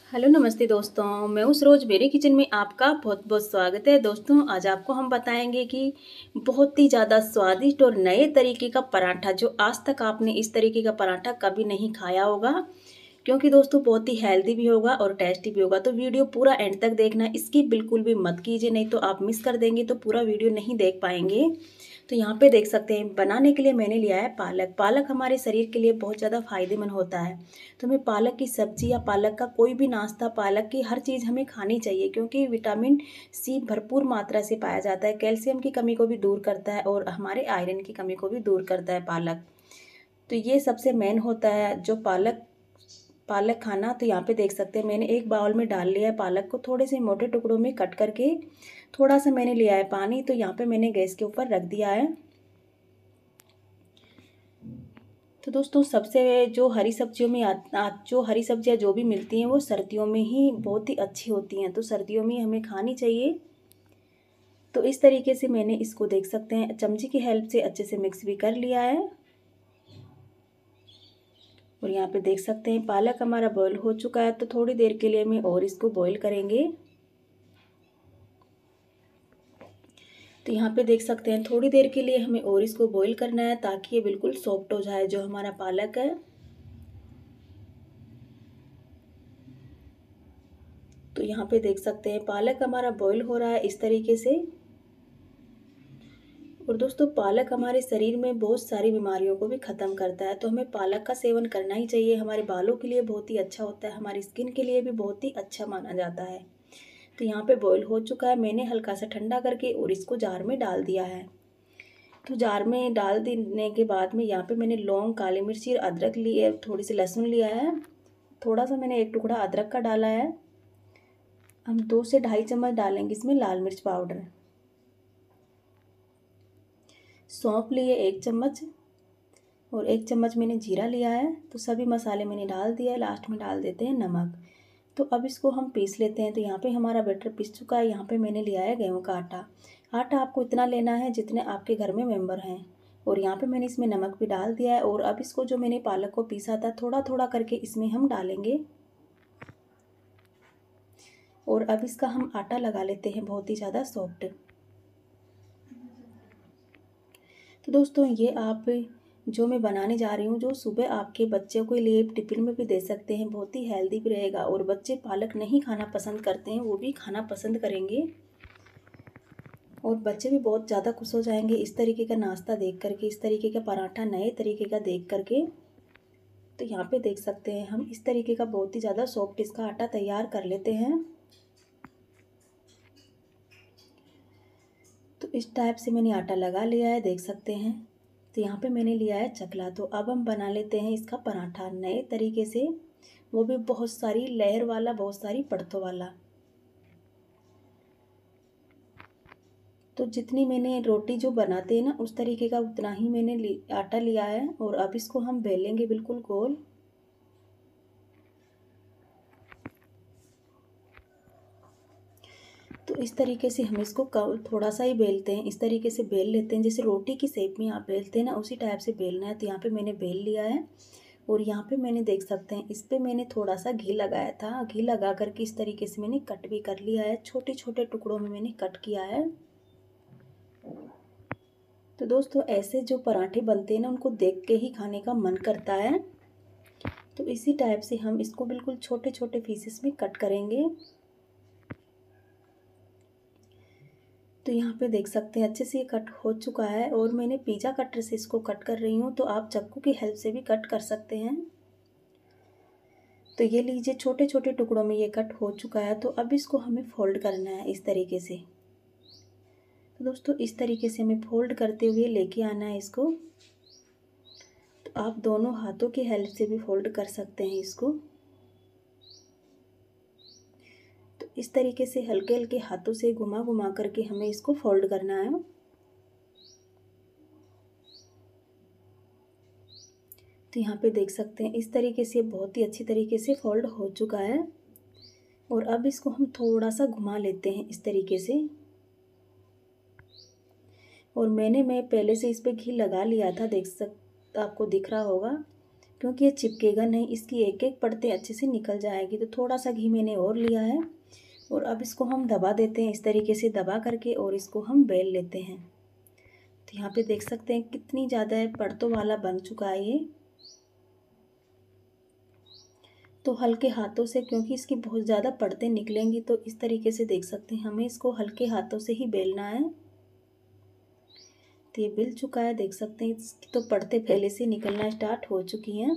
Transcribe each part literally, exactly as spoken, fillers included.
Hello नमस्ते दोस्तों, मैं उस रोज़ मेरे किचन में आपका बहुत बहुत स्वागत है। दोस्तों आज आपको हम बताएंगे कि बहुत ही ज़्यादा स्वादिष्ट और नए तरीके का पराठा, जो आज तक आपने इस तरीके का पराठा कभी नहीं खाया होगा, क्योंकि दोस्तों बहुत ही हेल्दी भी होगा और टेस्टी भी होगा। तो वीडियो पूरा एंड तक देखना, इसकी बिल्कुल भी मत कीजिए, नहीं तो आप मिस कर देंगे तो पूरा वीडियो नहीं देख पाएंगे। तो यहाँ पे देख सकते हैं, बनाने के लिए मैंने लिया है पालक। पालक हमारे शरीर के लिए बहुत ज़्यादा फायदेमंद होता है। तो हमें पालक की सब्जी या पालक का कोई भी नाश्ता, पालक की हर चीज़ हमें खानी चाहिए, क्योंकि विटामिन सी भरपूर मात्रा से पाया जाता है। कैल्शियम की कमी को भी दूर करता है और हमारे आयरन की कमी को भी दूर करता है पालक। तो ये सबसे मेन होता है जो पालक पालक खाना। तो यहाँ पे देख सकते हैं, मैंने एक बाउल में डाल लिया है पालक को, थोड़े से मोटे टुकड़ों में कट करके। थोड़ा सा मैंने लिया है पानी, तो यहाँ पे मैंने गैस के ऊपर रख दिया है। तो दोस्तों सबसे जो हरी सब्जियों में आ, जो हरी सब्जियां जो भी मिलती हैं वो सर्दियों में ही बहुत ही अच्छी होती हैं, तो सर्दियों में हमें खानी चाहिए। तो इस तरीके से मैंने इसको देख सकते हैं चमची की हेल्प से अच्छे से मिक्स भी कर लिया है। और यहाँ पे देख सकते हैं पालक हमारा बॉईल हो चुका है, तो थोड़ी देर के लिए हमें और इसको बॉईल करेंगे। तो यहाँ पे देख सकते हैं थोड़ी देर के लिए हमें और इसको बॉईल करना है, ताकि ये बिल्कुल सॉफ्ट हो जाए जो हमारा पालक है। तो यहाँ पे देख सकते हैं पालक हमारा बॉईल हो रहा है इस तरीके से। और दोस्तों पालक हमारे शरीर में बहुत सारी बीमारियों को भी ख़त्म करता है, तो हमें पालक का सेवन करना ही चाहिए। हमारे बालों के लिए बहुत ही अच्छा होता है, हमारी स्किन के लिए भी बहुत ही अच्छा माना जाता है। तो यहाँ पे बॉईल हो चुका है, मैंने हल्का सा ठंडा करके और इसको जार में डाल दिया है। तो जार में डाल देने के बाद में यहाँ पे मैंने लौंग, काली मिर्ची और अदरक लिए, थोड़ी सी लहसुन लिया है। थोड़ा सा मैंने एक टुकड़ा अदरक का डाला है। हम दो से ढाई चम्मच डालेंगे इसमें लाल मिर्च पाउडर। सौंफ लिए एक चम्मच और एक चम्मच मैंने जीरा लिया है। तो सभी मसाले मैंने डाल दिया है। लास्ट में डाल देते हैं नमक। तो अब इसको हम पीस लेते हैं। तो यहाँ पे हमारा बैटर पीस चुका है। यहाँ पे मैंने लिया है गेहूं का आटा। आटा आपको इतना लेना है जितने आपके घर में मेंबर हैं। और यहाँ पे मैंने इसमें नमक भी डाल दिया है। और अब इसको जो मैंने पालक को पीसा था थोड़ा थोड़ा करके इसमें हम डालेंगे। और अब इसका हम आटा लगा लेते हैं बहुत ही ज़्यादा सॉफ्ट। तो दोस्तों ये आप जो मैं बनाने जा रही हूँ, जो सुबह आपके बच्चों के लिए टिफ़िन में भी दे सकते हैं, बहुत ही हेल्दी भी रहेगा। और बच्चे पालक नहीं खाना पसंद करते हैं, वो भी खाना पसंद करेंगे और बच्चे भी बहुत ज़्यादा खुश हो जाएंगे इस तरीके का नाश्ता देख करके, इस तरीके का पराठा नए तरीके का देख करके। तो यहाँ पे देख सकते हैं हम इस तरीके का बहुत ही ज़्यादा सॉफ्ट इसका आटा तैयार कर लेते हैं। तो इस टाइप से मैंने आटा लगा लिया है, देख सकते हैं। तो यहाँ पे मैंने लिया है चकला। तो अब हम बना लेते हैं इसका पराठा नए तरीके से, वो भी बहुत सारी लेयर वाला, बहुत सारी परतों वाला। तो जितनी मैंने रोटी जो बनाते हैं ना उस तरीके का उतना ही मैंने लि, आटा लिया है। और अब इसको हम बेलेंगे बिल्कुल गोल। तो इस तरीके से हम इसको थोड़ा सा ही बेलते हैं, इस तरीके से बेल लेते हैं जैसे रोटी की शेप में आप बेलते हैं ना, उसी टाइप से बेलना है। तो यहाँ पे मैंने बेल लिया है। और यहाँ पे मैंने देख सकते हैं इस पे मैंने थोड़ा सा घी लगाया था। घी लगा करके इस तरीके से मैंने कट भी कर लिया है, छोटे छोटे टुकड़ों में मैंने कट किया है। तो दोस्तों ऐसे जो पराठे बनते हैं ना उनको देख के ही खाने का मन करता है। तो इसी टाइप से हम इसको बिल्कुल छोटे छोटे पीसेस में कट करेंगे। तो यहाँ पे देख सकते हैं अच्छे से ये कट हो चुका है। और मैंने पिज़्ज़ा कटर से इसको कट कर रही हूँ, तो आप चाकू की हेल्प से भी कट कर सकते हैं। तो ये लीजिए छोटे छोटे टुकड़ों में ये कट हो चुका है। तो अब इसको हमें फोल्ड करना है इस तरीके से। तो दोस्तों इस तरीके से हमें फोल्ड करते हुए लेके आना है इसको। तो आप दोनों हाथों की हेल्प से भी फोल्ड कर सकते हैं इसको। तो इस तरीके से हल्के हल्के हाथों से घुमा घुमा करके हमें इसको फोल्ड करना है। तो यहाँ पे देख सकते हैं इस तरीके से बहुत ही अच्छी तरीके से फोल्ड हो चुका है। और अब इसको हम थोड़ा सा घुमा लेते हैं इस तरीके से। और मैंने मैं पहले से इस पे घी लगा लिया था, देख सक आपको दिख रहा होगा। क्योंकि ये चिपकेगा नहीं, इसकी एक एक परतें अच्छे से निकल जाएगी। तो थोड़ा सा घी मैंने और लिया है और अब इसको हम दबा देते हैं, इस तरीके से दबा करके, और इसको हम बेल लेते हैं। तो यहाँ पे देख सकते हैं कितनी ज़्यादा परतों वाला बन चुका है ये। तो हल्के हाथों से, क्योंकि इसकी बहुत ज़्यादा परतें निकलेंगी, तो इस तरीके से देख सकते हैं हमें इसको हल्के हाथों से ही बेलना है। तो ये बिल चुका है, देख सकते हैं इसकी तो परतें पहले से निकलना स्टार्ट हो चुकी हैं।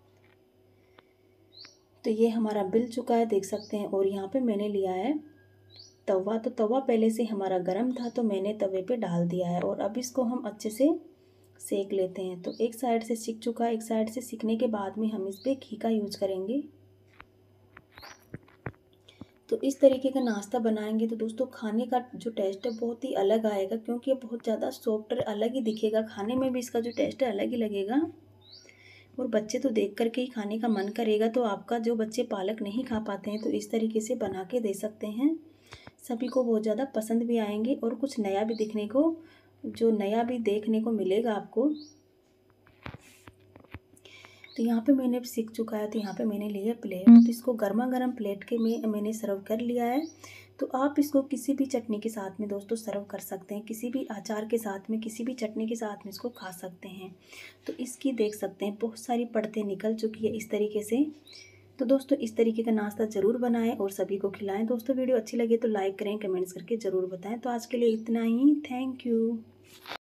तो ये हमारा बिल चुका है, देख सकते हैं। और यहाँ पे मैंने लिया है तवा। तो तवा पहले से हमारा गर्म था, तो मैंने तवे पे डाल दिया है और अब इसको हम अच्छे से सेक लेते हैं। तो एक साइड से सिक चुका है, एक साइड से सिकने के बाद में हम इस पर घी का यूज करेंगे। तो इस तरीके का नाश्ता बनाएंगे तो दोस्तों खाने का जो टेस्ट है बहुत ही अलग आएगा, क्योंकि ये बहुत ज़्यादा सॉफ्ट और अलग ही दिखेगा, खाने में भी इसका जो टेस्ट है अलग ही लगेगा। और बच्चे तो देख करके ही खाने का मन करेगा। तो आपका जो बच्चे पालक नहीं खा पाते हैं तो इस तरीके से बना के दे सकते हैं, सभी को बहुत ज़्यादा पसंद भी आएंगे और कुछ नया भी दिखने को, जो नया भी देखने को मिलेगा आपको। तो यहाँ पे मैंने सीख चुका है, तो यहाँ पे मैंने लिया प्लेट। तो इसको गर्मा गर्म प्लेट के में मैंने सर्व कर लिया है। तो आप इसको किसी भी चटनी के साथ में दोस्तों सर्व कर सकते हैं, किसी भी अचार के साथ में, किसी भी चटनी के साथ में इसको खा सकते हैं। तो इसकी देख सकते हैं बहुत सारी परतें निकल चुकी है इस तरीके से। तो दोस्तों इस तरीके का नाश्ता ज़रूर बनाएं और सभी को खिलाएं। दोस्तों वीडियो अच्छी लगे तो लाइक करें, कमेंट्स करके ज़रूर बताएं। तो आज के लिए इतना ही, थैंक यू।